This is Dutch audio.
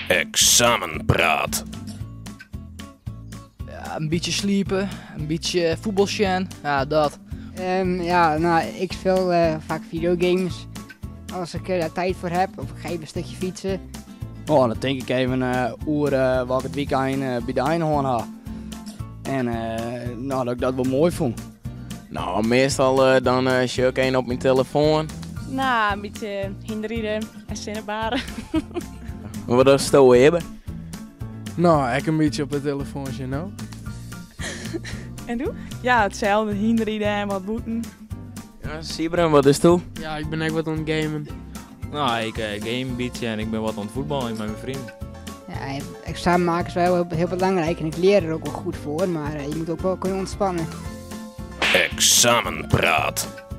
Examenpraat. Ja, een beetje sliepen, een beetje voetbalsjen, ja dat. Ik speel vaak videogames. Als ik daar tijd voor heb, of ik ga even een stukje fietsen. Oh, dan denk ik even waar ik het weekend bij de Eindhoven had. En dat ik dat wel mooi vond. Nou, meestal dan check ik een op mijn telefoon. Nou, een beetje hinderen en zinnenbaren. Wat is het hebben? Nou, ik een beetje op het telefoontje, nou. En doe? Ja, hetzelfde. Hinderen en wat boeten. Ja, Sibren, wat is het? Ja, ik ben echt wat aan het gamen. Nou, ik game een beetje en ik ben wat aan het voetballen met mijn vrienden. Ja, examen maken is wel heel belangrijk en ik leer er ook wel goed voor, maar je moet ook wel kunnen ontspannen. Examenpraat.